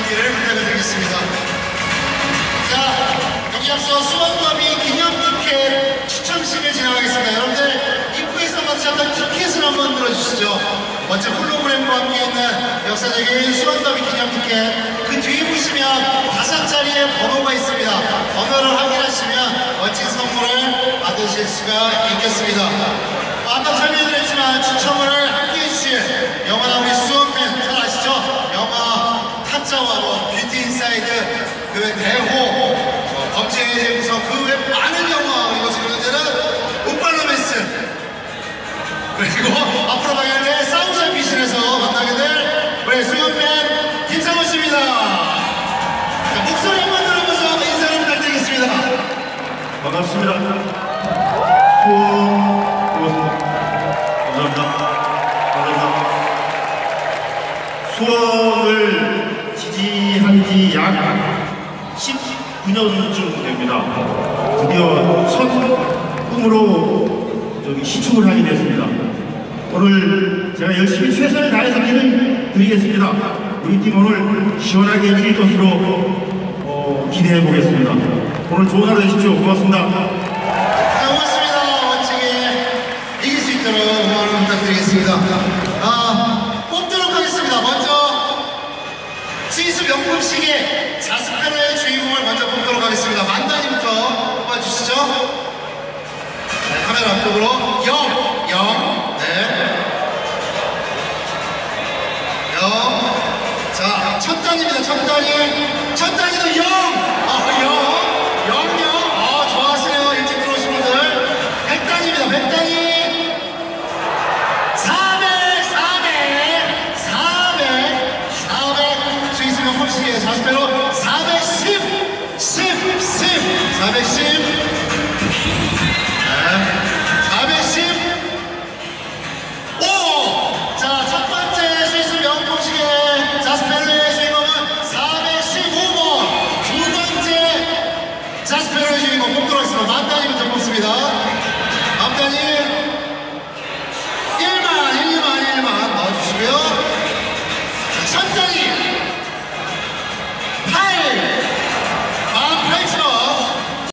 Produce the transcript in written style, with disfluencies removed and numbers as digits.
주시기를 부탁을 드리겠습니다. 자, 여기 앞서 수원더비 기념 티켓 추첨식을 진행하겠습니다. 여러분들 입구에서 맞췄던 티켓을 한번 들어주시죠. 멋진 홀로그램과 함께 있는 역사적인 수원더비 기념 티켓, 그 뒤에 보시면 5자리의 번호가 있습니다. 번호를 확인하시면 멋진 선물을 받으실 수가 있겠습니다. 아까 설명드렸지만 추첨을 함께 해주실 영원한 우리 수원팬 잘 아시죠? 영화 타짜와 뷰티 인사이드, 그 대호, 범죄의 재구성, 그 외 많은 영화, 그리고 지금 현재는 오팔로맨스, 그리고 앞으로 방영될 사우자 비신에서 만나게 될 우리 수원팬 김상훈 씨입니다. 자, 목소리 한번 들어보면서 인사를 부탁드리겠습니다. 반갑습니다. 수원 감사합니다. 수원을 지지한 지 약 19년쯤 됩니다. 드디어 첫 꿈으로 시축을 하게 됐습니다. 오늘 제가 열심히 최선을 다해서 기를 드리겠습니다. 우리 팀 오늘 시원하게 이길 것으로 기대해 보겠습니다. 오늘 좋은 하루 되십시오. 고맙습니다. 응원을 부탁드리겠습니다. 뽑도록 하겠습니다. 먼저 스위스 명품 시계 자스페라의 주인공을 먼저 뽑도록 하겠습니다. 만다니부터 뽑아주시죠. 네, 카메라 앞쪽으로 0. 네. 0. 자, 첫 단입니다. 첫 단이. 첫 단이도 0.